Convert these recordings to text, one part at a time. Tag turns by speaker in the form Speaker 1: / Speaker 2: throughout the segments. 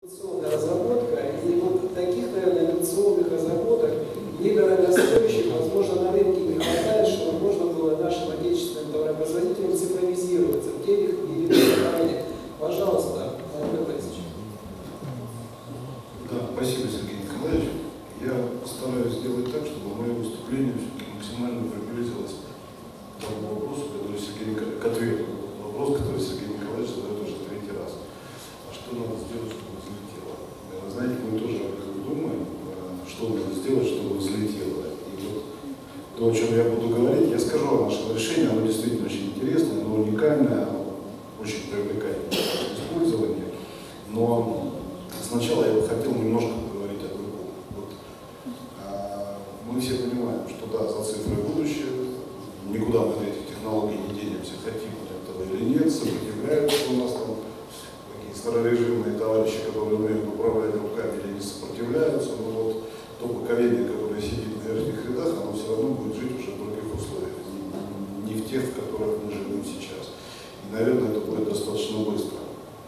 Speaker 1: Инновационная разработка, и вот таких, наверное, инновационных разработок, недорогостоящих, возможно, на рынке не хватает, чтобы можно было нашим отечественным товаропроизводителям цифровизироваться в тех или иных направлениях. Пожалуйста, Владимир Борисович.
Speaker 2: Да, спасибо, Сергей Николаевич. Я постараюсь сделать так, чтобы мое выступление максимально приблизилось к тому вопросу, который Сергей Николаевич задает уже третий раз. А что надо сделать, чтобы взлетело? Вы знаете, мы тоже думаем, что надо сделать, чтобы взлетело. И вот то, о чем я буду говорить, я скажу о нашем решении, оно действительно очень интересное, оно уникальное, оно очень привлекательное в использовании. Но сначала я бы хотел немножко поговорить о другом. Вот, мы все понимаем, что да, за цифрой будущее, никуда мы от этих технологий не денемся, хотим мы этого или нет, сопротивляются у нас там такие старорежимные товарищи, которые умеют управлять руками или не сопротивляются, но вот то поколение, которое сидит на верхних рядах, оно все равно будет жить уже в других условиях, не в тех, в которых мы живем сейчас. И, наверное, это будет достаточно быстро.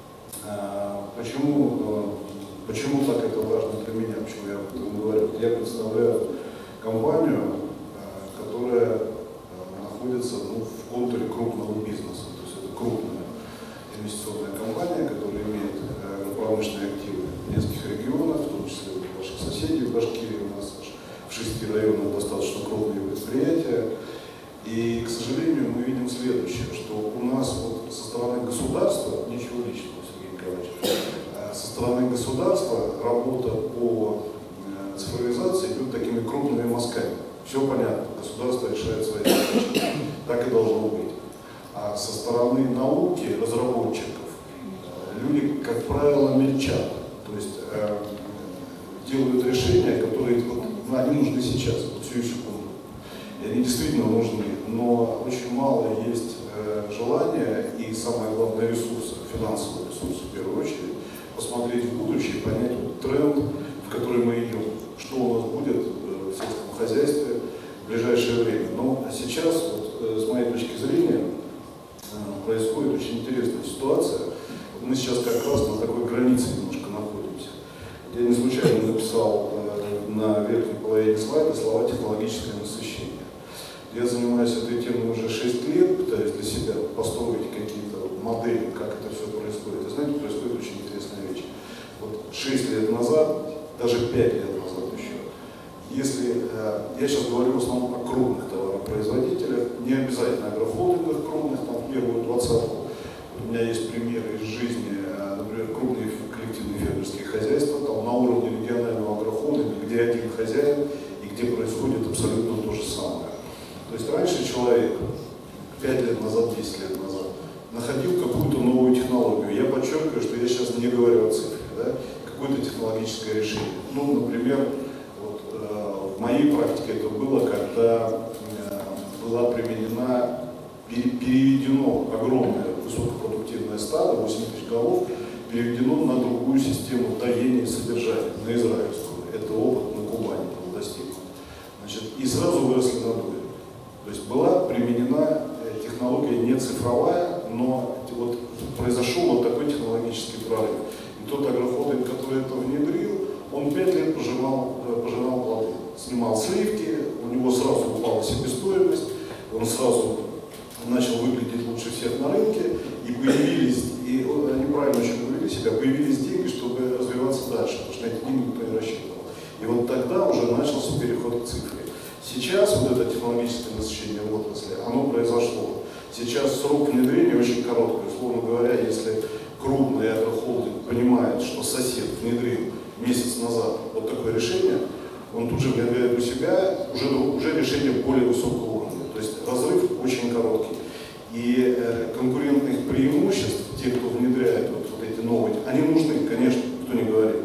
Speaker 2: Почему так это важно для меня, почему я об этом говорю? Я представляю компанию, которая находится в контуре крупного бизнеса. То есть это крупная инвестиционная компания, которая имеет промышленные активы в нескольких регионах, в том числе у ваших соседей в Башкирии, у нас в 6 районах достаточно крупные предприятия. И, к сожалению, мы видим следующее, что у нас вот со стороны государства, ничего личного, Сергей Николаевич, со стороны государства работа по цифровизации идет такими крупными мазками. Все понятно, государство решает свои задачи, так и должно быть. А со стороны науки, разработчиков, люди, как правило, мельчат, то есть делают решения, которые они нужны сейчас, вот всю секунду. И они действительно нужны, но очень мало есть желания и, самое главное, ресурсов, финансовых ресурсов в первую очередь, посмотреть в будущее, понять вот тренд, в который мы идем, что у нас будет в сельском хозяйстве в ближайшее время. Но сейчас, вот, с моей точки зрения, происходит очень интересная ситуация. Вот мы сейчас как раз на такой границе немножко находимся. Я не случайно написал на верхней половине слайда слова «технологическое насыщение». Я занимаюсь этой темой уже 6 лет, пытаюсь для себя построить какие-то модели, как это все происходит. И знаете, происходит очень интересная вещь. Вот 6 лет назад, даже 5 лет назад еще, если я сейчас говорю в основном о крупных товаропроизводителях, не обязательно агрохолдингах крупных, там в первую двадцатку. У меня есть примеры из жизни, например, крупные коллективные фермерские хозяйства, там на уровне регионального агрохолдинга, где один хозяин и где происходит абсолютно то же самое. То есть раньше человек, 5 лет назад, 10 лет назад, находил какую-то новую технологию. Я подчеркиваю, что я сейчас не говорю о цифре, да? Какое-то технологическое решение. Ну, например, вот, в моей практике это было, когда была применена, переведено огромное высокопродуктивное стадо, 8 тысяч голов, переведено на другую систему доения и содержания, на израильскую. Это опыт на Кубани был достигнут. Значит, и сразу выросли надои. То есть была применена технология не цифровая, но вот произошел вот такой технологический прорыв. И тот агрохолдинг, который это внедрил, он 5 лет пожинал плоды. Снимал сливки, у него сразу упала себестоимость, он сразу начал выглядеть лучше всех на рынке, и появились, и они правильно очень повели себя, появились деньги, чтобы развиваться дальше, потому что на эти деньги никто не рассчитывал. И вот тогда уже начался переход к цифре. Сейчас вот это технологическое насыщение в отрасли, оно произошло. Сейчас срок внедрения очень короткий. Условно говоря, если крупный агрохолдинг понимает, что сосед внедрил месяц назад вот такое решение, он тут же внедряет у себя уже решение более высокого уровня. То есть разрыв очень короткий. И конкурентных преимуществ, те, кто внедряет вот эти новые, они нужны, конечно, никто не говорит,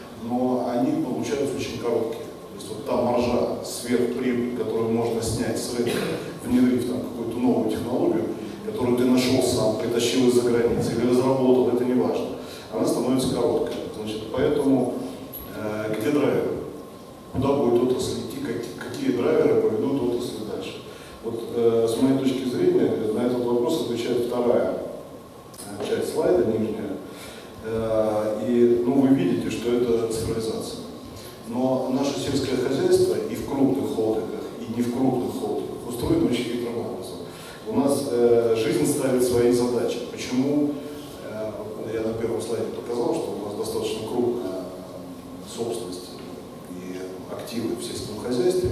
Speaker 2: но они получаются очень короткие. То есть вот та маржа, сверхприбыль, которую можно снять с рынка, внедрив там какую-то новую технологию, которую ты нашел сам, притащил из-за границы или разработал, это не важно, она становится короткой. Значит, поэтому где драйверы? Куда будет отрасль идти, какие драйверы поведут отрасль дальше? Вот с моей точки зрения на этот вопрос отвечает вторая часть слайда, нижняя. И ну, вы видите, активы в сельском хозяйстве,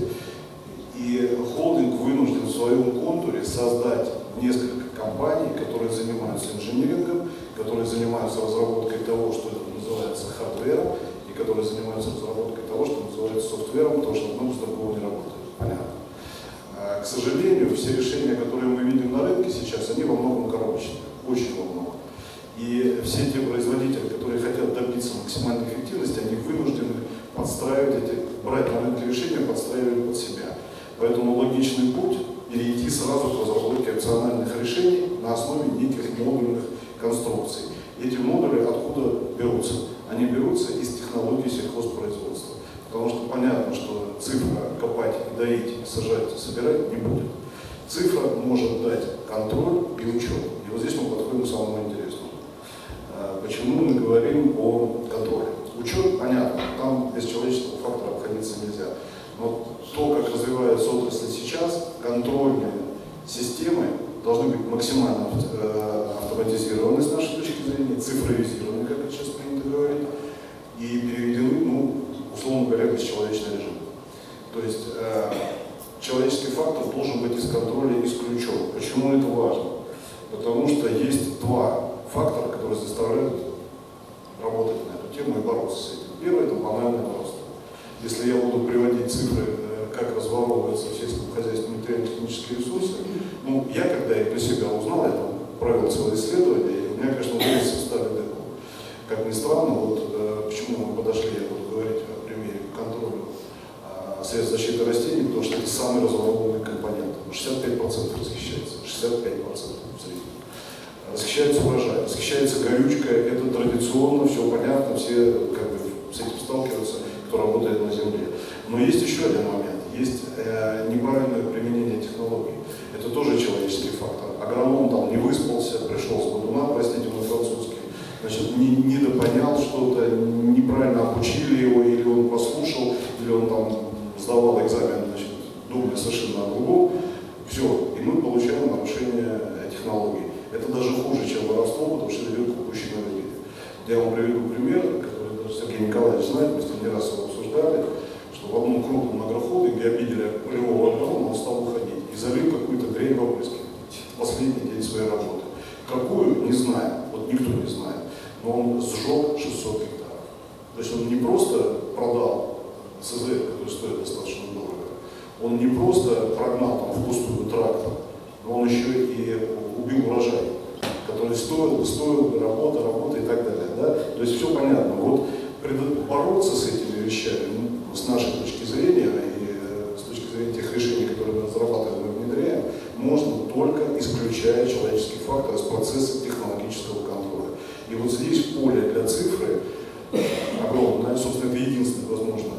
Speaker 2: и холдинг вынужден в своем контуре создать несколько компаний, которые занимаются инжинирингом, которые занимаются разработкой того, что это называется хардвером, и которые занимаются разработкой того, что называется софтвером, потому что одно без другого не работает. Понятно. К сожалению, все решения, которые мы видим на рынке сейчас, они во многом коробочные, очень во многом. И все те производители, которые хотят добиться максимальной эффективности, они вынуждены подстраивать брать на рынке решения, подстраивать под себя. Поэтому логичный путь – перейти сразу к разработке опциональных решений на основе неких модульных конструкций. Эти модули откуда берутся? Они берутся из технологий сельхозпроизводства. Потому что понятно, что цифра копать, доить, сажать, собирать не будет. Цифра может дать контроль и учет. И вот здесь мы подходим к самому интересному. Почему мы говорим о контроле? Учет, понятно, там без человеческого фактора обходиться нельзя. Но то, как развивается отрасль сейчас, контрольные системы должны быть максимально автоматизированы с нашей точки зрения, цифровизированы, как это сейчас принято говорить, и переведены, условно говоря, в бесчеловечный режим. То есть человеческий фактор должен быть из контроля исключен. Почему это важно? Потому что есть два фактора, которые заставляют работать на эту тему и бороться с этим. Первый – это банальный рост. Если я буду приводить цифры, как разворовываются в сельском хозяйстве материально-технические ресурсы, я когда их для себя узнал, я там провел целое исследование, и у меня, конечно, вылез в старый дык. Как ни странно, почему мы подошли, я буду говорить о примере контроля средств защиты растений, потому что это самый разворовываемый компонент. 65% расхищается, 65% в среднем. Расхищается урожай, расхищается горючка, это традиционно, все понятно, все с этим сталкиваются, кто работает на земле. Но есть еще один момент, есть неправильное применение технологий. Это тоже человеческий фактор. Агроном там не выспался, пришел с бодуна, простите мой французский, значит, недопонял что-то, неправильно обучили его, или он послушал, или он там сдавал экзамен, значит, думая совершенно о другом. Все, и мы получаем нарушение технологий. Это даже хуже, чем воровство, потому что идет к упущенной выгоде. Я вам приведу пример, который даже Сергей Николаевич знает, мы с ним не раз его обсуждали, что в одном крупном агрохолдинге обидели полевого агронома, он стал уходить и залил какую-то дрянь в опрыски в последний день своей работы. Какую? Не знаю, вот никто не знает, но он сжег 600 гектаров. То есть он не просто продал СЗ, который стоит достаточно дорого, он не просто прогнал там впустую трактор, но он еще и убил урожай, который стоил работа и так далее. Да? То есть все понятно. Вот бороться с этими вещами, с нашей точки зрения и с точки зрения тех решений, которые мы разрабатываем и внедряем, можно только исключая человеческий фактор из процесса технологического контроля. И вот здесь поле для цифры огромное, собственно, это единственное возможное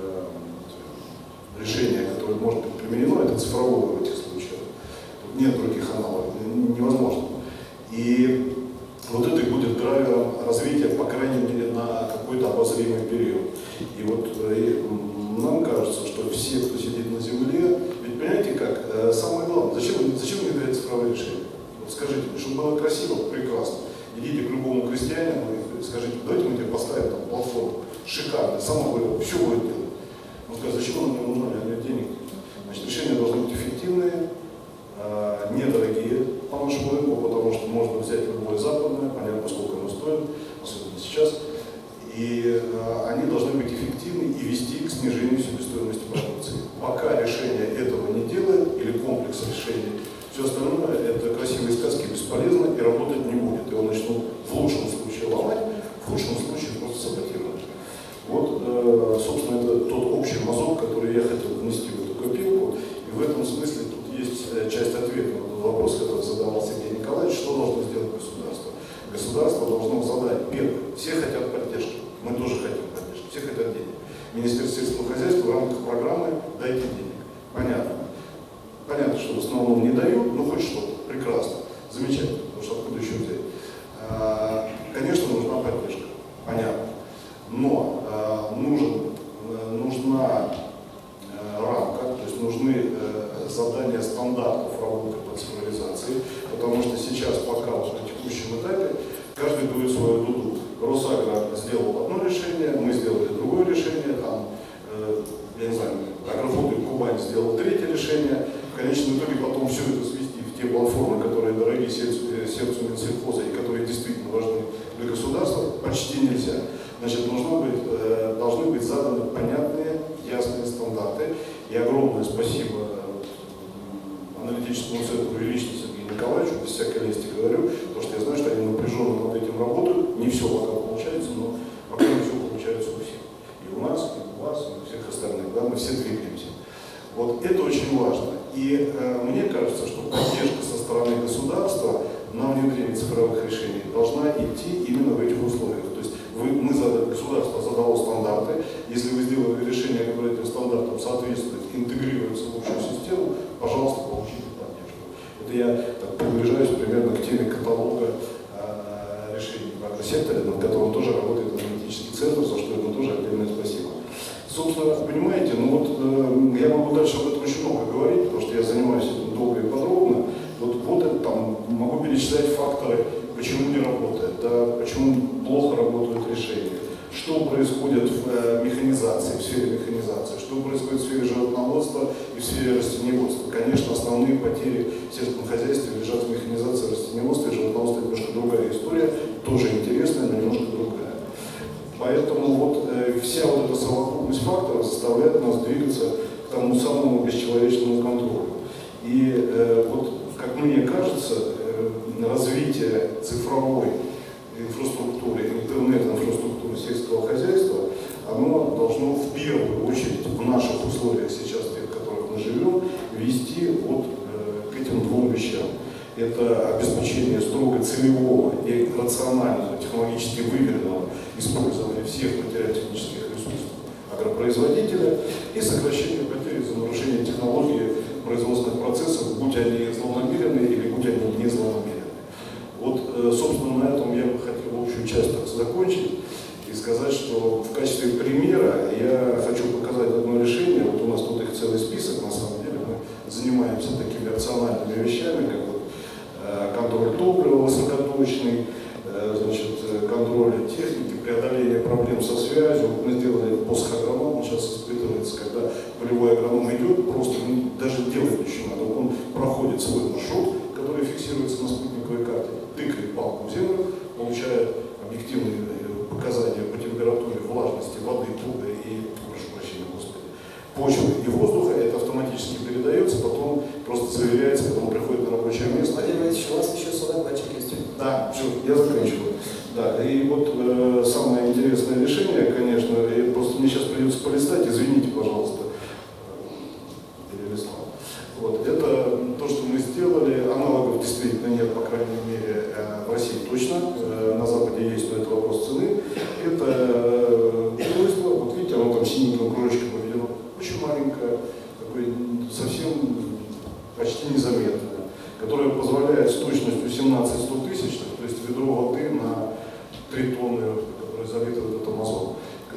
Speaker 2: решение, которое может быть применено, это цифровое в этих случаях. Тут нет других аналогов, невозможно. И вот это и будет драйвером развития, по крайней мере, на какой-то обозримый период. И вот нам кажется, что все, кто сидит на земле, ведь понимаете как, самое главное, зачем внедрять цифровые решения? Вот скажите мне, чтобы было красиво, прекрасно. Идите к любому крестьянину и скажите, давайте мы тебе поставим там платформу, шикарно, само все будет делать. Он скажет, зачем нам не нужно, нет денег. Значит, решения должны быть эффективные, недорогие по нашему рынку, потому что можно взять любое западное, понятно, сколько оно стоит, особенно сейчас, и они должны быть эффективны и вести к снижению себестоимости продукции. Пока решение этого не делает, или комплекс решений, все остальное это красивые сказки бесполезно и работать не будет. Его начнут в лучшем случае ломать, в худшем случае просто саботировать. Вот, собственно, это тот общий мазок, который я хотел внести в эту копилку, и в этом смысле тут есть часть ответа на тот вопрос, который задавал Сергей Николаевич, что должно сделать государство. Государство должно задать, первое, все хотят поддержки, мы тоже хотим поддержки, все хотят денег. Министерство сельского хозяйства в рамках программы «Дайте денег». Понятно. Понятно, что в основном не дают, но хоть что-то. Прекрасно. Замечательно, потому что откуда еще взять. Конечно, нужна поддержка. Понятно. Но нужна рамка, то есть нужны задания стандартов работы по цифровизации, потому что сейчас пока вот на текущем этапе каждый дует свою дуду. Росагро сделал одно решение, мы сделали другое решение, там я не знаю, Агрофонд Кубань сделал третье решение, в конечном итоге потом все это свести в те платформы, которые дороги сердцу Минсельхоза и которые действительно важны для государства, почти нельзя. Значит, должны быть заданы понятные, ясные стандарты. И огромное спасибо аналитическому центру и лично Сергею Николаевичу, без всякой лести говорю, потому что я знаю, что они напряженно над этим работают. Не все пока получается, но пока не все получается у всех. И у нас, и у вас, и у всех остальных. Да, мы все двигаемся. Вот это очень важно. И мне кажется, что поддержка со стороны государства на внедрение цифровых решений должна идти именно в этих условиях. То есть государство задало стандарты. Если вы сделали решение, которое этим стандартам соответствует, интегрируется в общую систему, пожалуйста, получите поддержку. Это я приближаюсь примерно к теме каталога решений в агросекторе, над которым тоже работает аналитический центр, за что ему тоже отдельное спасибо. Собственно, понимаете, я могу дальше об этом очень много говорить, потому что я занимаюсь этим долго и подробно. Вот это там могу перечислять факторы, почему не работает, да, почему плохо работают решения, что происходит в механизации, в сфере механизации, что происходит в сфере животноводства и в сфере растениеводства. Конечно, основные потери в сельском хозяйстве лежат в механизации, растениеводства и животноводства. Это немножко другая история, тоже интересная, но немножко другая. Поэтому вся эта совокупность факторов заставляет нас двигаться к тому самому бесчеловечному контролю. И как мне кажется, развитие цифровой инфраструктуры, интернет-инфраструктуры сельского хозяйства, оно должно в первую очередь в наших условиях сейчас, в которых мы живем, вести к этим двум вещам. Это обеспечение строго целевого и рационального, технологически выверенного использования всех материально-технических ресурсов агропроизводителя и сокращение потерь за нарушение технологии производственных процессов, будь они злонамеренные или будь они не злонамеренные. Собственно, на этом я бы хотел общую часть закончить и сказать, что в качестве примера я хочу показать одно решение. У нас тут их целый список, на самом деле, мы занимаемся такими рациональными вещами, как контроль топлива высокоточный, контроль техники, преодоление проблем со связью. Мы сделали посагроном, он сейчас испытывается, когда полевой агроном идет, просто даже делать ничего надо. Он проходит свой маршрут, который фиксируется на спутниковой карте, тыкает палку в землю, получает объективные показания по температуре, влажности воды, почвы и воздуха, это автоматически передается, потом просто заверяется, потом приходит на рабочее место.
Speaker 1: Владимир Ильич, у вас еще датчик есть?
Speaker 2: Да, все, я заканчиваю. Да, и самое интересное решение, конечно, просто мне сейчас придется полистать, извините, пожалуйста, перелистал. Это то, что мы сделали, аналогов действительно нет, по крайней мере, в России точно, на Западе есть, но это вопрос цены. Это устройство, видите, оно там синеньким кружочком поведено, очень маленькое, совсем почти незаметное, которое позволяет с точностью 17-100 тысячных, то есть ведро воды на 3 тонны, которое залито в этот Амазон,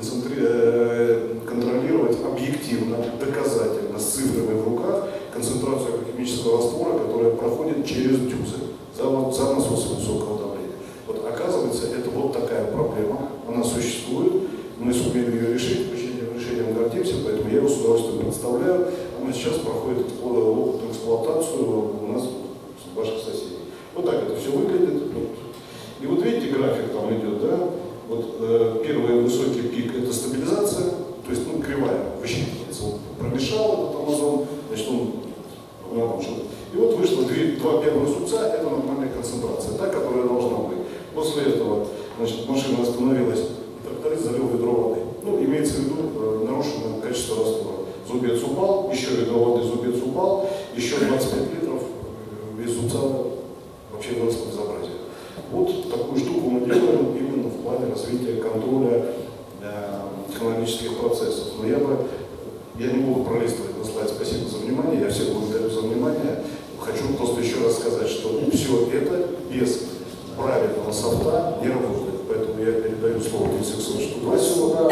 Speaker 2: контролировать объективно, доказательно, с цифрами в руках концентрацию агрохимического раствора, которая проходит через дюзы за насосы высокого давления. Оказывается, это такая проблема, она существует, мы сумели ее решить, этим решением гордимся, поэтому я его с удовольствием представляю. Она сейчас проходит опытную эксплуатацию у нас, у ваших соседей. Так это все выглядит. И видите, график там идет, да? Первый высокий пик – это стабилизация, то есть кривая высчитывается. Промешал этот Амазон, значит он нарушил. И вышло два первых зубца, это нормальная концентрация, та, которая должна быть. После этого, машина остановилась, тракторист залил ведро воды. Имеется в виду нарушенное качество раствора. Зубец упал, еще ведро воды, зубец упал, еще 25 литров без зубца, вообще дурацкое безобразие. Такую штуку мы делаем именно в плане развития контроля технологических процессов. Но я не буду пролистывать на слайд. Спасибо за внимание, я всех благодарю за внимание. Хочу просто еще раз сказать, что все это без правильного софта не работает. Поэтому я передаю слово Денису Александровичу Тубасеву.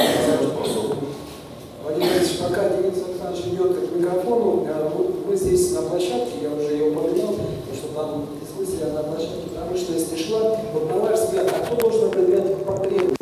Speaker 1: Владимир Ильич, пока Денис Александрович идет к микрофону, мы здесь на площадке, я уже ее упоминал, потому что там дискуссия на площадке промышленности шла. На ваш взгляд, кто должен определять проблемы